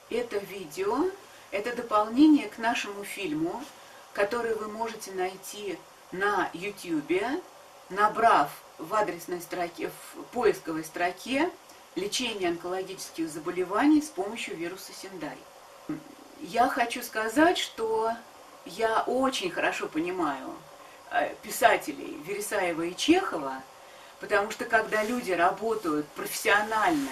Это видео, это дополнение к нашему фильму, который вы можете найти на YouTube, набрав в адресной строке, в поисковой строке «Лечение онкологических заболеваний с помощью вируса Синдай». Я хочу сказать, что я очень хорошо понимаю писателей Вересаева и Чехова, потому что когда люди работают профессионально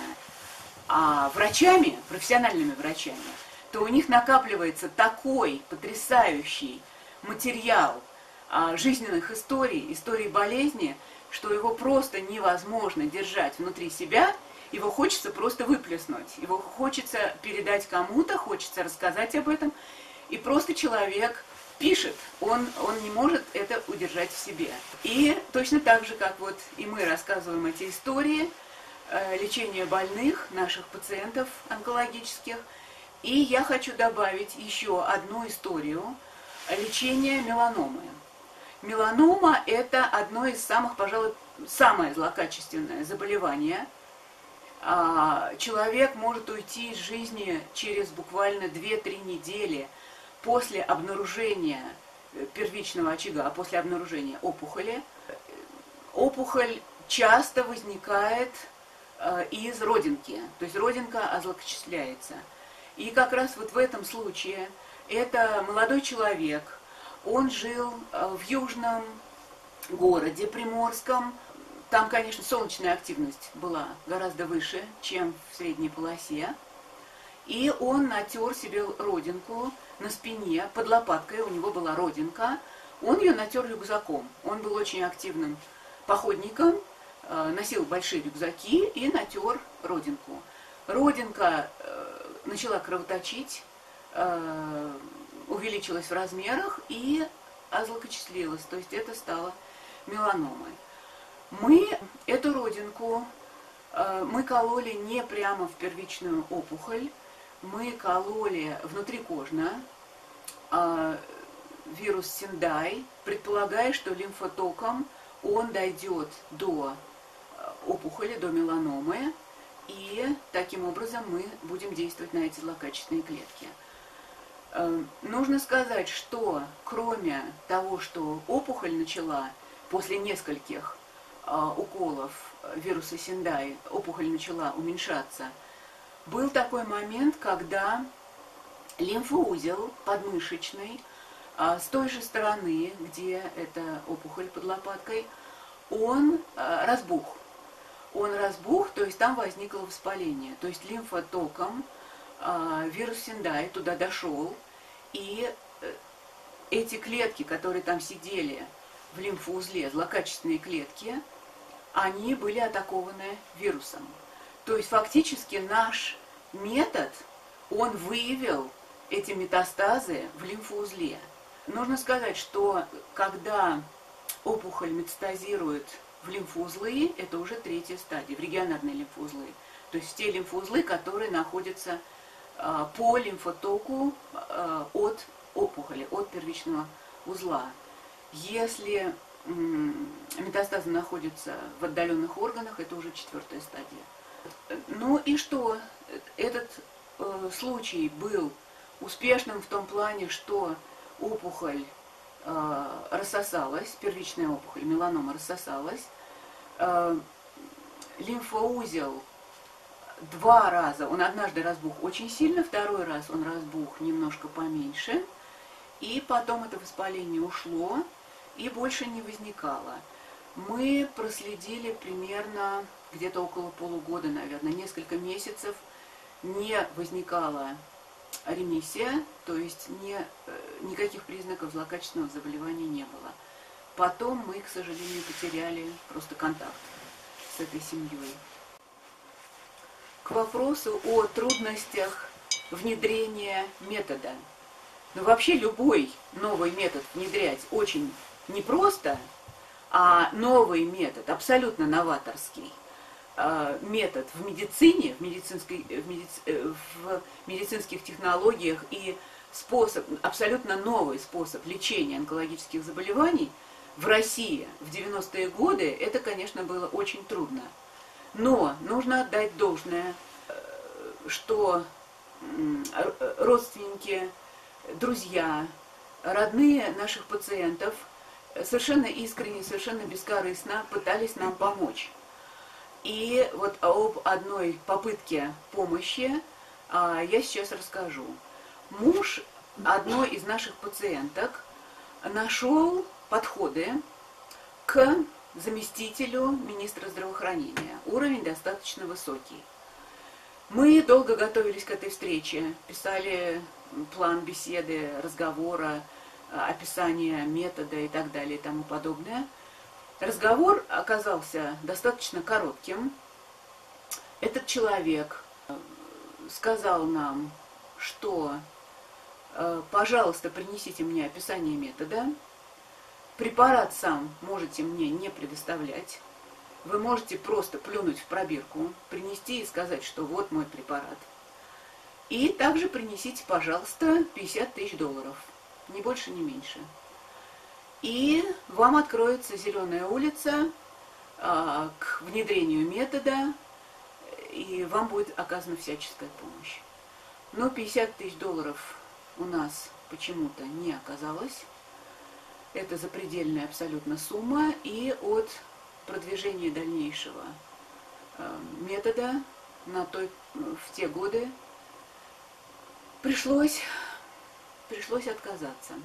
профессиональными врачами, то у них накапливается такой потрясающий материал жизненных историй болезни, что его просто невозможно держать внутри себя, его хочется просто выплеснуть, его хочется передать кому-то, хочется рассказать об этом, и просто человек пишет, он не может это удержать в себе. И точно так же, как вот и мы рассказываем эти истории, лечения больных, наших пациентов онкологических. И я хочу добавить еще одну историю лечения меланомы. Меланома – это одно из самых, пожалуй, самое злокачественное заболевание. Человек может уйти из жизни через буквально 2-3 недели после обнаружения первичного очага, после обнаружения опухоли. Опухоль часто возникает из родинки, то есть родинка злокочисляется. И как раз вот в этом случае это молодой человек, он жил в южном городе Приморском. Там, конечно, солнечная активность была гораздо выше, чем в средней полосе. И он натер себе родинку на спине, под лопаткой у него была родинка. Он ее натер рюкзаком. Он был очень активным походником, носил большие рюкзаки и натер родинку. Родинка начала кровоточить, увеличилась в размерах и озлокочислилась, то есть это стало меланомой. Мы эту родинку мы кололи не прямо в первичную опухоль, мы кололи внутрикожно вирус Синдай, предполагая, что лимфотоком он дойдет до опухоли, до меланомы, и таким образом мы будем действовать на эти злокачественные клетки. Нужно сказать, что кроме того, что опухоль начала после нескольких уколов вируса Синдай, опухоль начала уменьшаться, был такой момент, когда лимфоузел подмышечный с той же стороны, где эта опухоль под лопаткой, он разбух. Он разбух, то есть там возникло воспаление. То есть лимфотоком вирус Синдай туда дошел, и эти клетки, которые там сидели в лимфоузле, злокачественные клетки, они были атакованы вирусом. То есть фактически наш метод, он выявил эти метастазы в лимфоузле. Нужно сказать, что когда опухоль метастазирует в лимфоузлы, это уже третья стадия, в регионарные лимфоузлы. То есть те лимфоузлы, которые находятся по лимфотоку от опухоли, от первичного узла. Если метастазы находятся в отдаленных органах, это уже четвертая стадия. Ну и что? Этот случай был успешным в том плане, что опухоль рассосалась, первичная опухоль, меланома рассосалась, лимфоузел 2 раза, он однажды разбух очень сильно, второй раз он разбух немножко поменьше, и потом это воспаление ушло и больше не возникало. Мы проследили примерно где-то около полугода, наверное, несколько месяцев, не возникала ремиссия, то есть никаких признаков злокачественного заболевания не было. Потом мы, к сожалению, потеряли просто контакт с этой семьей. К вопросу о трудностях внедрения метода. Но вообще любой новый метод внедрять очень непросто, а новый метод, абсолютно новаторский, метод в медицине, в медицинских технологиях и абсолютно новый способ лечения онкологических заболеваний в России в 90-е годы, это, конечно, было очень трудно. Но нужно отдать должное, что родственники, друзья, родные наших пациентов совершенно искренне, совершенно бескорыстно пытались нам помочь. И вот об одной попытке помощи я сейчас расскажу. Муж одной из наших пациенток нашел подходы к заместителю министра здравоохранения. Уровень достаточно высокий. Мы долго готовились к этой встрече, писали план беседы, разговора, описание метода и так далее и тому подобное. Разговор оказался достаточно коротким. Этот человек сказал нам, что пожалуйста, принесите мне описание метода. Препарат сам можете мне не предоставлять. Вы можете просто плюнуть в пробирку, принести и сказать, что вот мой препарат. И также принесите, пожалуйста, $50 000. Ни больше, ни меньше. И вам откроется зеленая улица к внедрению метода, и вам будет оказана всяческая помощь. Но $50 000 у нас почему-то не оказалось. Это запредельная абсолютно сумма, и от продвижения дальнейшего метода в те годы пришлось отказаться.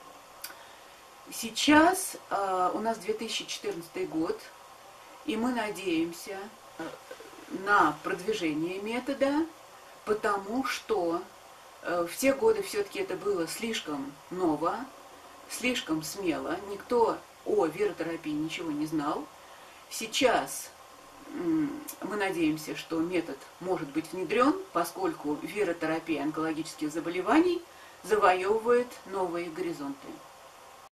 Сейчас у нас 2014 год, и мы надеемся на продвижение метода, потому что в те годы все-таки это было слишком ново, слишком смело, никто о виротерапии ничего не знал. Сейчас мы надеемся, что метод может быть внедрен, поскольку виротерапия онкологических заболеваний завоевывает новые горизонты.